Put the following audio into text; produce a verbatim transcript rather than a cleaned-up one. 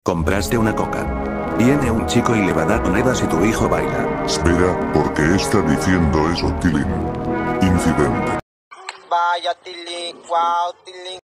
Compraste una coca. Viene un chico y le va a dar monedas y tu hijo baila. Espera, porque está diciendo eso, Tilín. Incidente. Vaya Tilín, wow Tilín.